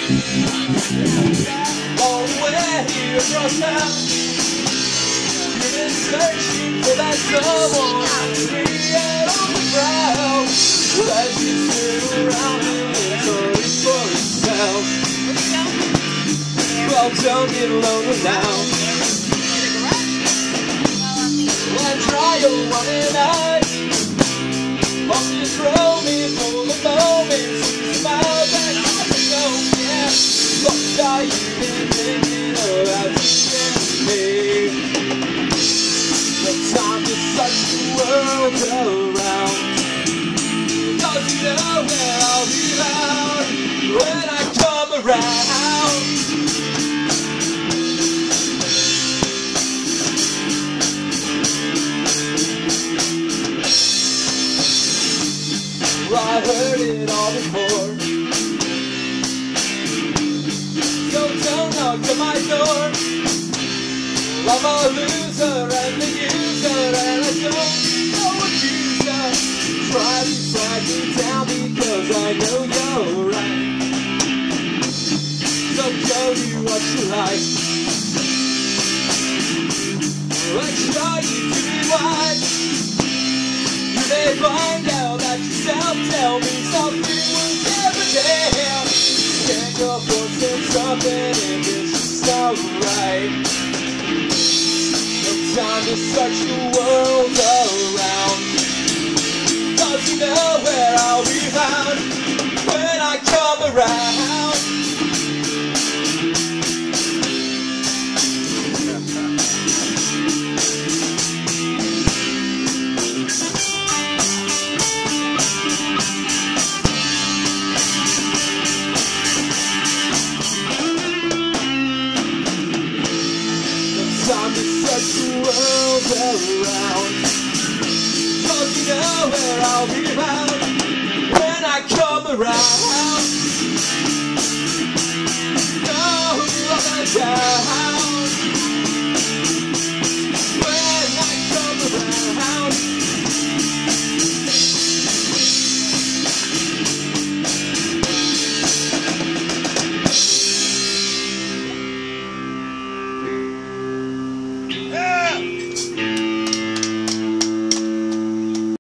All the way here across town, you've been searching for that someone out on the ground. As you turn around and sorry for yourself. Well, don't get lonely now. And try your one and I. Won't you throw me for the moments? Smile back, I know, yeah. What are you thinking about me? The time to search the world around. Cause you know where I'll be found when I come around. Well, I heard it all before, so don't knock at my door. I'm a loser and a user, and I don't know what user. Try to drag me down because I know you're right. So show you what you like. I try you to be wise. You may find out that yourself. Tell me something will never tell. Can't go forcing something if it's just not right. No time to search the world around. Cause you know where I'll be found when I come around. Time to search the world around. Cause you know where I'll be found when I come around. No, I'm not down.